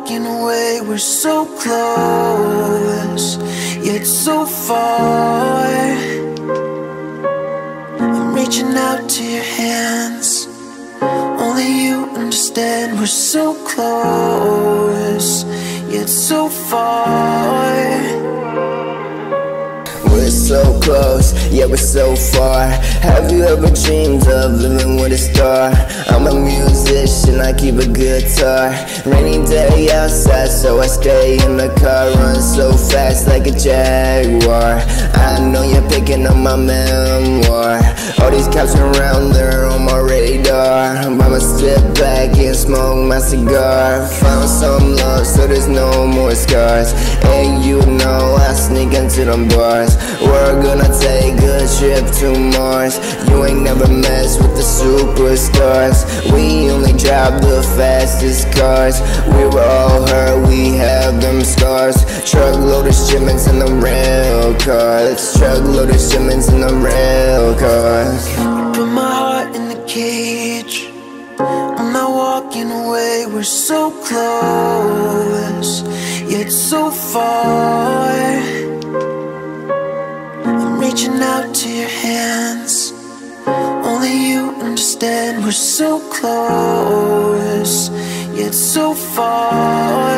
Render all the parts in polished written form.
walking away, we're so close, yet so far. I'm reaching out to your hands, only you understand. We're so close, yet so far. We're so close, yet we're so far. Have you ever dreamed of living with a star? I'm a musician, I keep a guitar. Rainy day outside, so I stay in the car. Run so fast like a jaguar. I know you're picking up my memoir. All these cops around, they're on my radar. I'ma sit back and smoke my cigar. Found some love, so there's no more scars. And you know I sneak into them bars. We're gonna take a trip to Mars. You ain't never messed with the superstars. We only drive the fastest cars. We were all hurt, we have them scars. Truckload of shipments in the rail cars. Truckload of shipments in the rail cars. Put my heart in the cage, I'm not walking away. We're so close, yet so far. I'm reaching out to your hands, only you understand. We're so close, yet so far.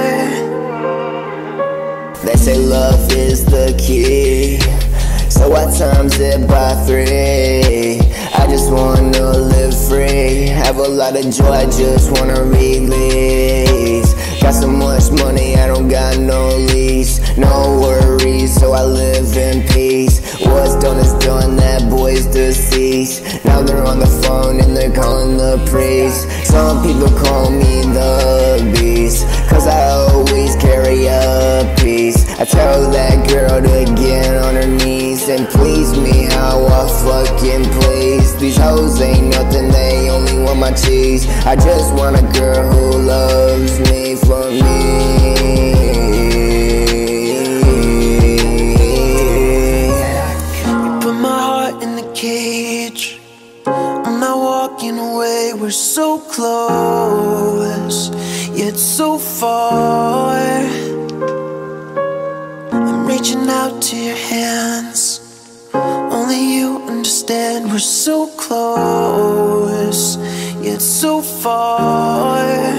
They say love is the key, so I times it by 3. I just wanna live free, have a lot of joy, I just wanna release. Got so much money, I don't got no lease, no worries, so I live in peace. What's done is done, that boy's deceased. Now they're on the phone and they're calling the priest. Some people call me the beast, cause I always carry a piece. I tell that girl to get on her knees and please me how I fucking please. These hoes ain't nothing, they only want my cheese. I just want a girl who loves me for me. You put my heart in the cage, I'm not walking away. We're so close, yet so far. I'm reaching out to your hands, only you understand. We're so close, yet so far.